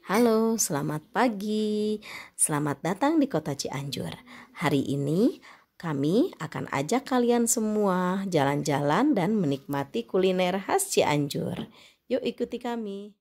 Halo, selamat pagi. Selamat datang di Kota Cianjur. Hari ini kami akan ajak kalian semua jalan-jalan dan menikmati kuliner khas Cianjur. Yuk ikuti kami.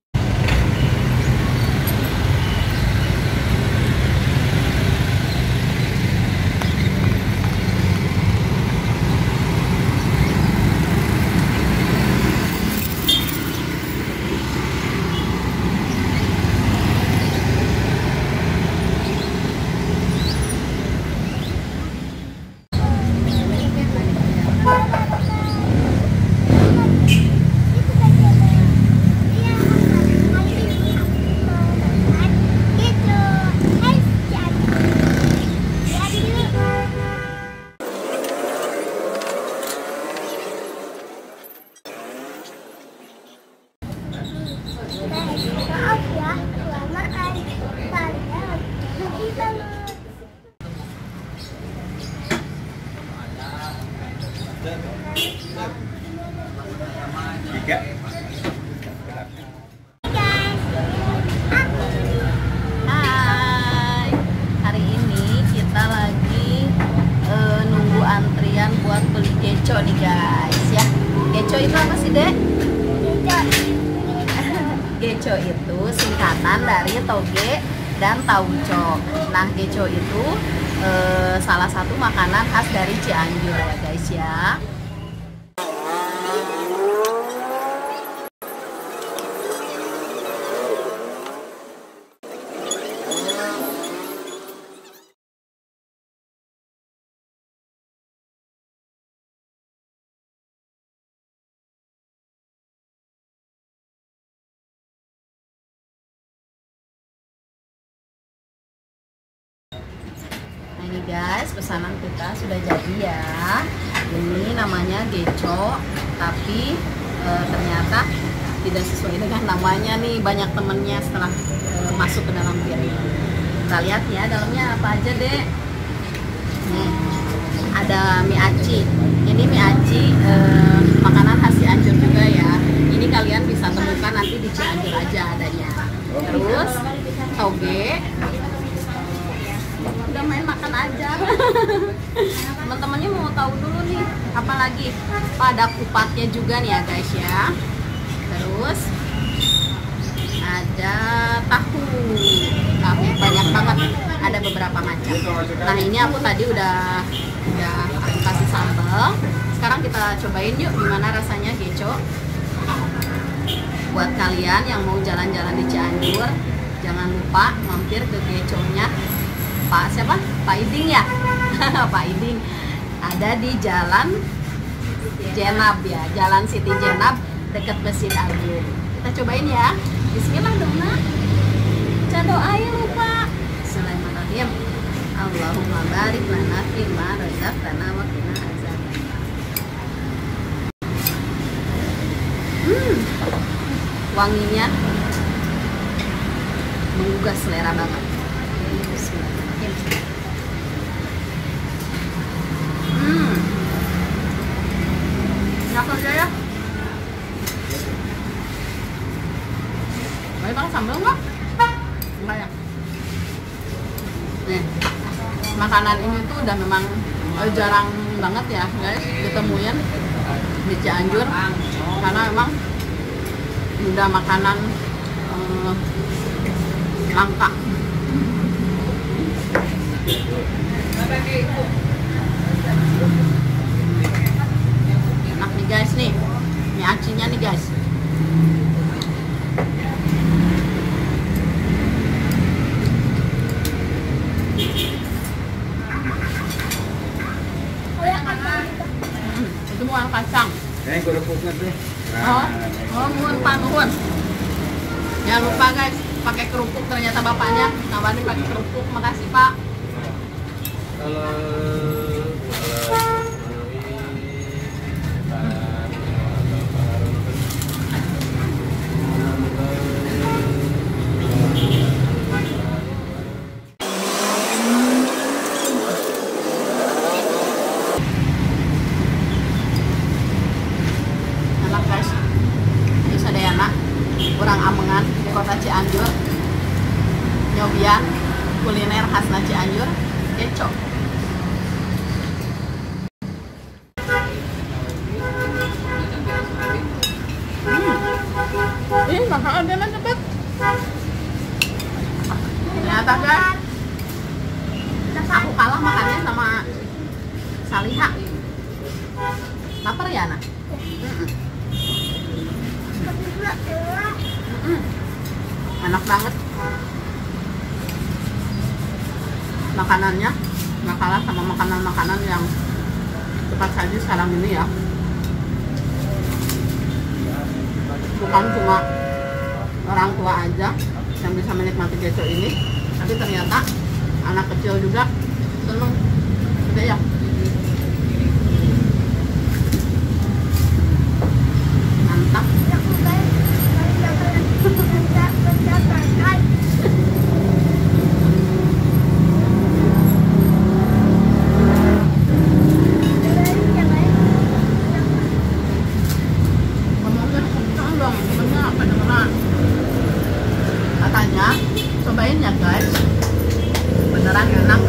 Maaf ya, kelamaan. Padahal kita Tiga. Hai, hari ini kita lagi nunggu antrian buat beli geco nih guys ya. Geco itu apa sih dek? Geco itu singkatan dari toge dan tauco. Nah, geco itu salah satu makanan khas dari Cianjur ya guys ya. Nah ini guys, pesanan kita sudah jadi ya. Ini namanya geco, tapi ternyata tidak sesuai dengan namanya nih. Banyak temennya setelah masuk ke dalam piring. Kita lihat ya dalamnya apa aja deh. Nih ada mie aci. Ini mie aci makanan khas Cianjur juga ya. Ini kalian bisa temukan nanti di Cianjur aja adanya. Terus toge. Udah main makan aja. Teman-temannya mau tahu dulu nih apalagi pada kupatnya juga nih ya guys ya. Terus ada tahu banyak banget, ada beberapa macam. Nah ini aku tadi udah aku kasih sambal. Sekarang kita cobain yuk gimana rasanya geco. Buat kalian yang mau jalan-jalan di Cianjur, jangan lupa mampir ke geconya Pak siapa? Pak Iding ya? Pak Iding ada di Jalan Jenab ya, Jalan Siti Jenab dekat Masjid Agung. Kita cobain ya. Bismillah dong nak. Baca doanya lupa. Bismillahirrahmanirrahim. Allahumma barik lana fima razaqtana wa qina azaban. Wanginya menggugah selera banget. Enak aja ya. Boleh pakai sambal nggak? Enggak ya. Nih, makanan ini tuh udah memang jarang banget ya guys ditemuin di Cianjur, karena memang udah makanan langka. Enak nih guys nih, mie acinya nih guys. Itu bukan kacang. Ini kerupuknya tuh. Nuhun Pak, nuhun. Jangan lupa guys, pakai kerupuk, ternyata bapaknya nawarin pakai kerupuk. Makasih Pak. Enak guys, ini sadayana kurang amengan di kota Cianjur. nyobian kuliner khas Cianjur, geco. Ih, makan dia cepet. Ternyata guys, aku kalah makannya sama Saliha. Lapar ya, Nak? Enak banget. Makanannya nggak kalah sama makanan-makanan yang cepat saji sekarang ini ya. Bukan cuma orang tua aja yang bisa menikmati geco ini, tapi ternyata anak kecil juga seneng. Gede ya. Mantap. Katanya cobain ya guys, beneran enak.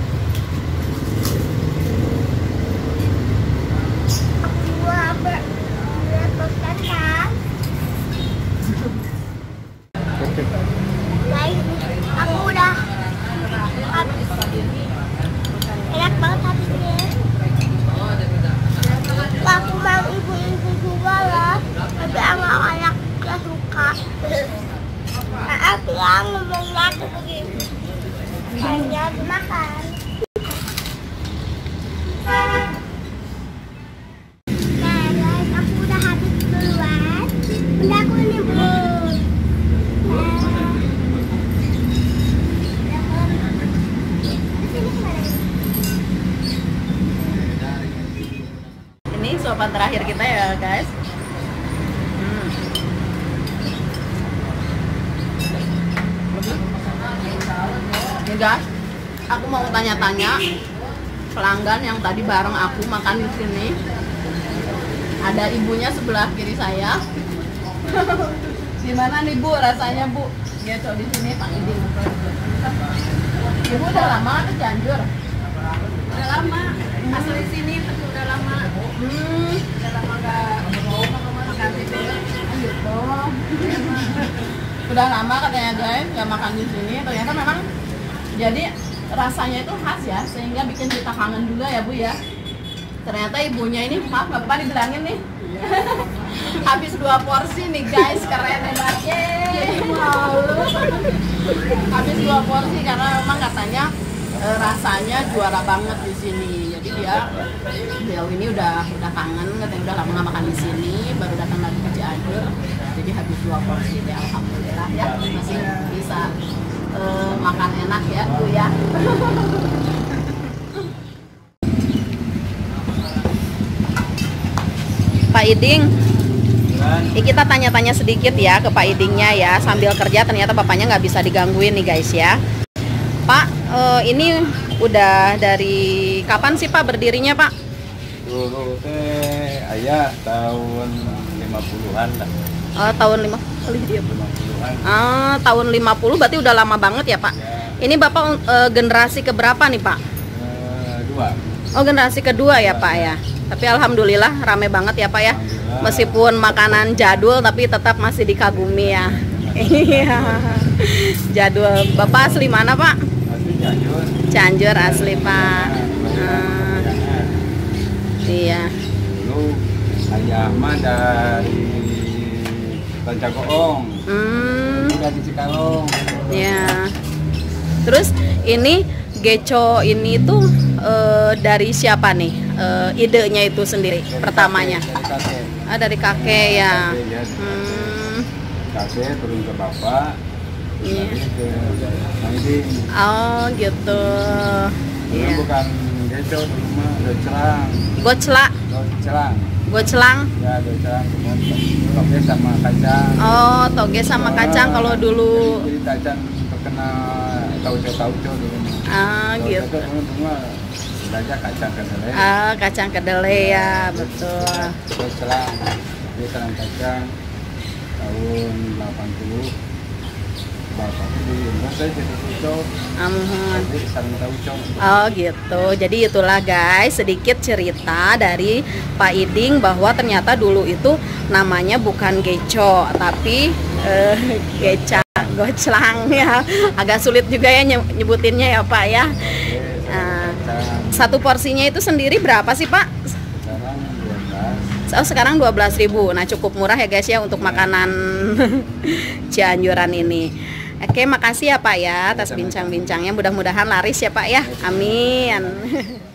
Aku udah habis. Enak banget habisnya. Aku mau ibu-ibu juga loh, tapi anak-anak gak suka. Aku yang ngomongnya tuh begini. Hanya dimakan. Nah guys, aku udah habis duluan. Udah aku ini belum. Ini suapan terakhir kita ya guys. Ini guys, aku mau tanya-tanya pelanggan yang tadi bareng aku makan di sini. Ada ibunya sebelah kiri saya. Gimana nih Bu rasanya Bu? Geco di sini Pak Iding. Ibu udah lama ke Cianjur? Udah lama. Asli sini tapi udah lama. Udah lama nggak makan di sini. Gitu. Udah lama katanya guys nggak makan di sini. Ternyata memang jadi rasanya itu khas ya, sehingga bikin kita kangen juga ya Bu ya. Ternyata ibunya ini, maaf nggak apa-apa dibilangin nih, habis 2 porsi nih guys, keren hebat. Yeay, malu. Habis 2 porsi karena memang katanya rasanya juara banget di sini. Jadi beliau ini udah kangen, katanya udah lama nggak makan di sini, baru datang lagi ke Cianjur. Jadi habis 2 porsi deh, alhamdulillah ya masih bisa makan enak ya Bu ya. Pak Iding, kita tanya-tanya sedikit ya ke Pak Idingnya ya, sambil kerja. Ternyata bapaknya nggak bisa digangguin nih guys ya. Pak, ini udah dari kapan sih Pak berdirinya Pak? Dulu teh ayah tahun 50-an lah. Tahun 50-an. Tahun 50 berarti udah lama banget ya Pak? Ya. Ini Bapak generasi keberapa nih Pak? Kedua. Oh, generasi kedua ya Pak ya. Tapi alhamdulillah rame banget ya Pak ya. Meskipun makanan jadul tapi tetap masih dikagumi ya. Iya. Jadul. Bapak asli mana Pak? Asli Cianjur. Cianjur asli Pak. Iya. Dulu ayah mah dari Bancagoong. Udah di Cikalong. Ya. Terus ini geco ini tuh dari siapa nih? Idenya itu sendiri dari pertamanya. Dari kakek. Dari kakek ya. Kakek turun ke bapak. Iya. Ke Iding. Oh gitu. Dulu bukan geco, dulu mah gocelang. Gocelang. Gocelang. Ya, gocelang dengan toge sama kacang. Oh, toge sama kacang kalau dulu. Jadi kacang terkenal tauco dulu. Gitu. Dulu belajar kacang kedelai. Kacang kedelai ya, betul. Gocelang, dia tanam kacang tahun 80. Bapak di Saya jadi ucok. Jadi saling tahu ucok. Oh gitu. Jadi itulah guys sedikit cerita dari Pak Iding bahwa ternyata dulu itu namanya bukan geco tapi geca goclang ya. Agak sulit juga ya nyebutinnya ya Pak ya. Satu porsinya itu sendiri berapa sih Pak? Sekarang 12. Oh sekarang 12.000. Nah cukup murah ya guys ya untuk makanan Cianjuran ini. Oke makasih ya Pak ya atas bincang-bincangnya. Mudah-mudahan laris ya Pak ya. Amin.